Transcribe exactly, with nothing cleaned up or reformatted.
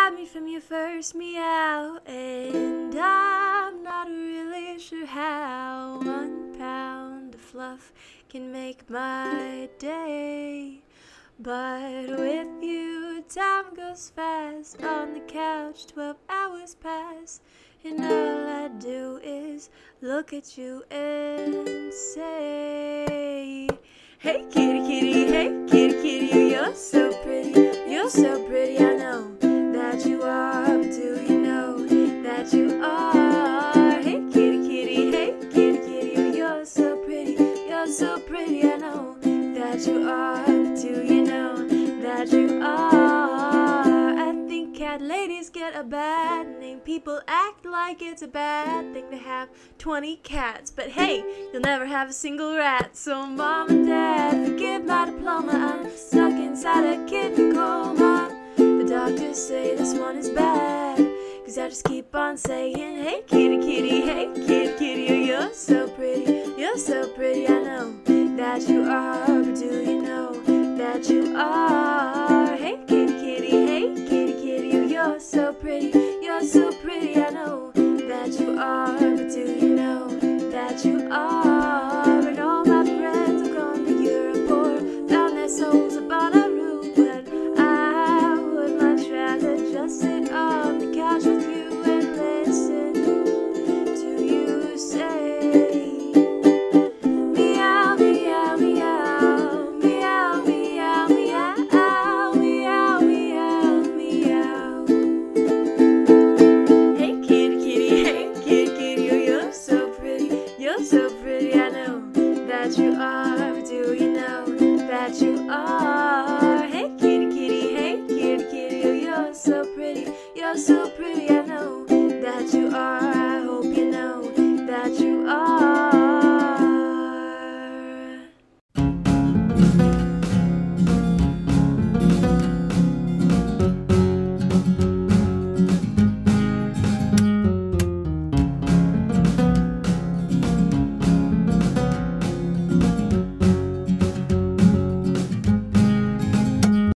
had me from your first meow, and I'm not really sure how one pound of fluff can make my day. But with you, time goes fast. On the couch, twelve hours pass, and all I do is look at you and say, hey kitty kitty, hey kitty kitty, you're so pretty, you're so pretty. I know that you are, but do you know that you are? Hey kitty kitty, hey kitty kitty, you're so pretty, you're so pretty. I know that you are, but do you know that you are? I think cat ladies get a bad name. People act like it's a bad thing to have twenty cats, but hey, you'll never have a single rat. So mom and dad, forgive my diploma, I'm stuck inside a kitten coma. The doctors say this one is bad, cause I just keep on saying, hey kitty kitty, hey kitty kitty, you're so pretty, you're so pretty. I know that you are,